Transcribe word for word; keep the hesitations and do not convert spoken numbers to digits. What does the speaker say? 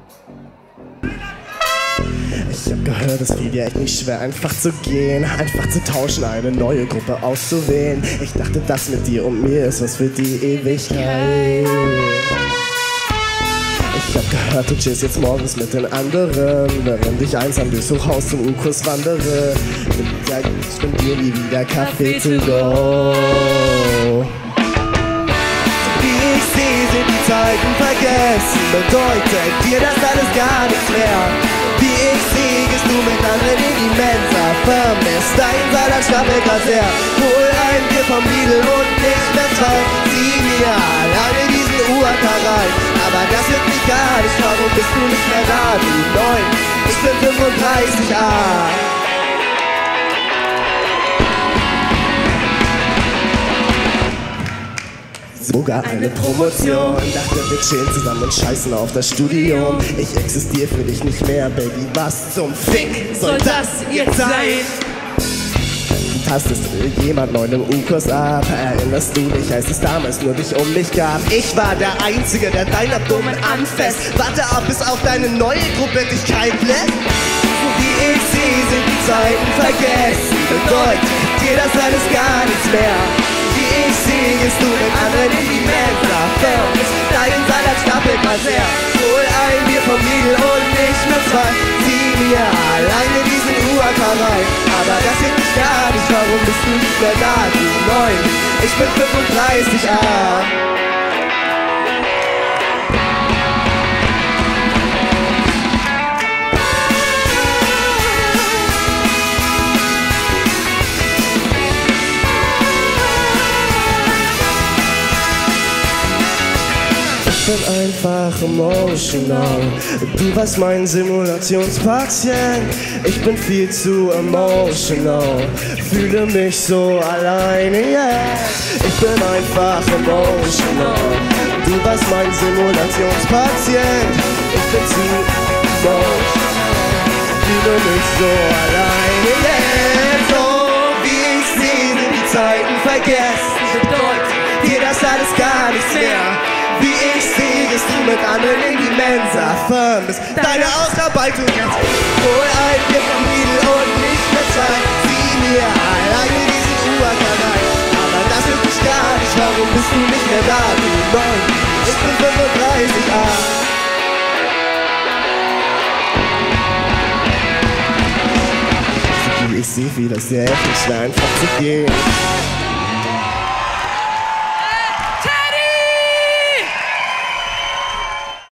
Ich hab gehört, es fiel dir echt nicht schwer, einfach zu gehen, einfach zu tauschen, eine neue Gruppe auszuwählen. Ich dachte, das mit dir und mir ist was für die Ewigkeit. Ich hab gehört, du chillst jetzt morgens mit den anderen, während ich einsam durchs Hochhaus zum U-Kurs wandere. Ich bin dir nie wieder Kaffee to go. Wie ich sehe, sind die Zeiten vergessen, bedeutet dir das alles gar nichts mehr. Wie ich sehe, gehst du mit anderen in die Mensa, vermisst dein Salat schwabbelt was her. Hol ein Bier vom Lidl und nicht mehr zwei, zieh mir alleine diesen U A K rein. Aber das wird mich gar nicht, warum bist du nicht mehr da, du neun? Ich bin fünfunddreißig A. Sogar eine Promotion. Dachte, wir chillen zusammen und scheißen auf das Studium. Ich existiere für dich nicht mehr, Baby, was zum Fick soll das jetzt sein? Du tastest jemand neu im U-Kurs ab. Erinnerst du dich, als es damals nur dich um mich gab? Ich war der Einzige, der dein Abdomen anfasst. Warte ab, bis auf deine neue Gruppe dich kalt lässt. Wie ich sehe, sind die Zeiten vergessen. Bedeutet dir das alles gar nichts mehr. Wie ich sehe, gehst du mit anderen in die Mensa, vermisst deinen Salat stapelt mal sehr. Hol ein Bier vom Lidl und nicht mehr zwei, zieh mir alleine diesen U A K rein. Aber das hilft mich gar nicht, warum bist du nicht mehr da, du neun? Ich bin fünfunddreißig A. Ich bin einfach emotional. Du warst mein Simulationspatient. Ich bin viel zu emotional. Fühle mich so alleine jetzt. Ich bin einfach emotional. Du warst mein Simulationspatient. Ich bin zu emotional. Fühle mich so alleine jetzt. Oh, wie ich sehe, sind die Zeiten vergessen. Bedeutet dir das alles gar nichts mehr. Wie ich sehe, gehst du mit anderen in die Mensa, vermisst deine Ausarbeitung jetzt. Hol ein Bier vom Lidl und nicht mehr zwei, zieh mir alleine diesen U A K rein. Aber das hilft mich gar nicht, warum bist du nicht mehr da, du neun? Ich bin fünfunddreißig A. Wie ich sehe, fiel es dir echt nicht schwer, einfach zu gehen.